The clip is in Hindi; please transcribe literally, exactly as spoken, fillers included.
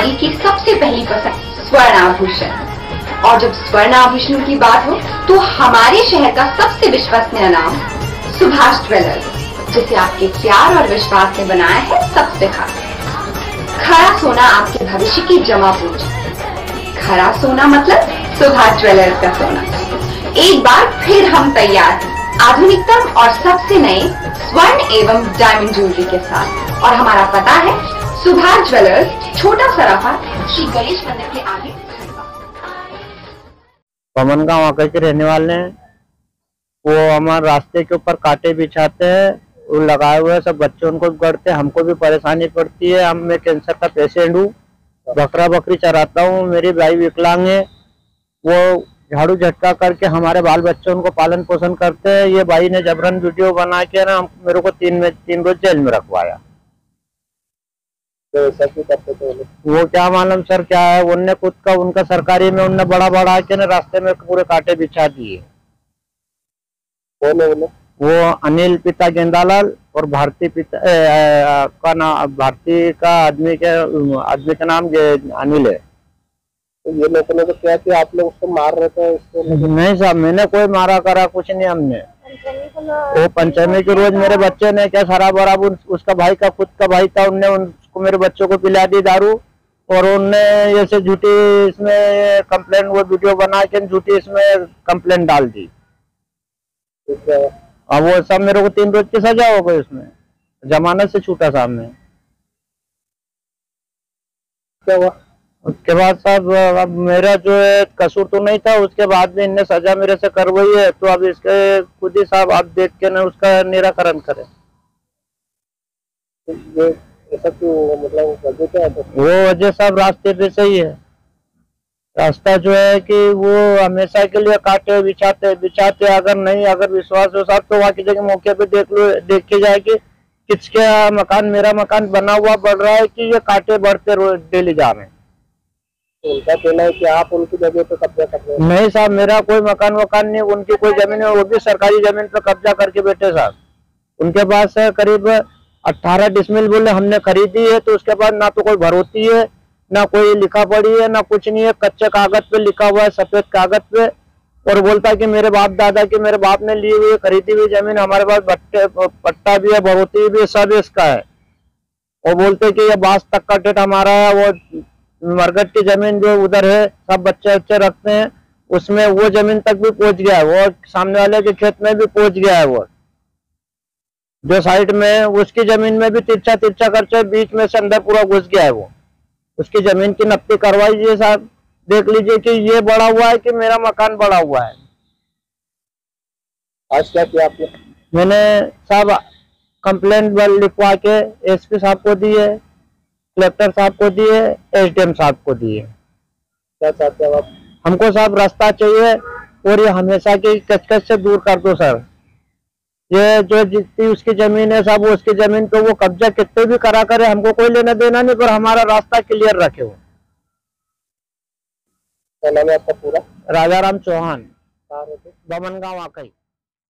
नारी की सबसे पहली पसंद स्वर्ण आभूषण। और जब स्वर्ण आभूषणों की बात हो तो हमारे शहर का सबसे विश्वसनीय नाम सुभाष ज्वेलर्स, जिसे आपके प्यार और विश्वास ने बनाया है सबसे खास। खरा सोना आपके भविष्य की जमा पूंजी। खरा सोना मतलब सुभाष ज्वेलर्स का सोना। एक बार फिर हम तैयार हैं आधुनिकतम और सबसे नए स्वर्ण एवं डायमंड ज्वेलरी के साथ। और हमारा पता है सुभाष ज्वेलर्स, छोटा सराफा, श्री गणेश मंदिर के आगे। बमनगांव वाकई के रहने वाले हैं। वो हमारे रास्ते के ऊपर कांटे बिछाते हैं, वो लगाए हुए सब बच्चे उनको गड़ते, हमको भी परेशानी पड़ती है। हम मैं कैंसर का पेशेंट हूँ, बकरा बकरी चराता हूँ, मेरी भाई विकलांग है। वो झाड़ू झटका करके हमारे बाल बच्चे उनको पालन पोषण करते हैं। ये भाई ने जबरन वीडियो बना के ना मेरे को तीन में तीन रोज जेल में रखवाया। तो ऐसा क्यों करते थे वो क्या मालूम सर क्या है, उनने खुद का उनका सरकारी में उनने बड़ा बड़ा के ना रास्ते में पूरे कांटे बिछा दिए। कौन है उन्हें? वो अनिल पिता गेंदालाल और भारती पिता ए, आ, का नाम भारती का आदमी के आदमी का नाम अनिल है। तो ये लोगों ने तो क्या कि आप लोग उसको मार रहे थे इसको? नहीं साहब, मैंने कोई मारा करा कुछ नहीं। हमने वो पंचमी के रोज मेरे बच्चे ने क्या शराब वराब उसका भाई का खुद का भाई था, उनने उनको मेरे बच्चों को पिला दी दारू। और उनने ऐसे झूठी इसमें कंप्लेंट, वो वीडियो बना के झूठी इसमें कंप्लेंट डाल दी। अब वो सब मेरे को तीन रोज की सजा हो गई, उसमें जमानत से छूटा साहब में। क्या हुआ उसके बाद साहब अब मेरा जो है कसूर तो नहीं था, उसके बाद भी इनने सजा मेरे से करवाई है। तो अब इसके खुद ही साहब आप देख के ना उसका निराकरण करें। ये ऐसा क्यों, मतलब वजह क्या है? वो वजह साहब रास्ते पे सही है। रास्ता जो है कि वो हमेशा के लिए काटे बिछाते बिछाते अगर नहीं अगर विश्वास हो साहब तो वहाँ की जगह मौके पे देख लो, देख के जाए कि किसके मकान मेरा मकान बना हुआ बढ़ रहा है कि ये कांटे बढ़ते डेली जा रहे हैं। उनका कहना है कि आप उनकी जगह पे कब्जा कर रहे हैं। नहीं साहब, मेरा कोई मकान वकान नहीं, उनकी कोई जमीन है, वो भी सरकारी जमीन पे कब्जा करके बैठे साहब। उनके पास करीब अट्ठारह डिसमिल बोले हमने खरीदी है, तो उसके बाद ना तो कोई भरोती है, ना कोई लिखा पड़ी है, ना कुछ नहीं है। कच्चे कागज पे लिखा हुआ है, सफेद कागज पे। और बोलता है कि मेरे बाप दादा की, मेरे बाप ने ली हुई खरीदी हुई जमीन, हमारे पास बट्टे पट्टा भी है, भरोती भी है, सब इसका है। और बोलते कि ये बांस तक का टेट हमारा है। वो मरगट की जमीन जो उधर है सब बच्चे बच्चे रखते हैं, उसमें वो जमीन तक भी पहुंच गया है। वो सामने वाले के खेत में भी पहुंच गया है। वो जो साइड में उसकी जमीन में भी तिरछा तिरछा करके बीच में से अंदर पूरा घुस गया है। वो उसकी जमीन की नप्पी करवाइए साहब, देख लीजिए कि ये बड़ा हुआ है कि मेरा मकान बड़ा हुआ है। आज क्या किया आपने? मैंने साहब कंप्लेंट लिखवा के एसपी साहब को दी है, कलेक्टर साहब को दिए, एसडीएम साहब को दिए। क्या चाहते हैं आप? हमको साहब रास्ता चाहिए और ये हमेशा की कचकच से दूर कर दो सर। ये जो जितनी उसकी जमीन है साहब, वो उसकी जमीन पे वो कब्जा कितने भी करा करे, हमको कोई लेना देना नहीं, पर हमारा रास्ता क्लियर रखे वो। क्या नाम है आपका पूरा? राजाराम चौहान, कहाँ रहते? बमनगांव वाकई।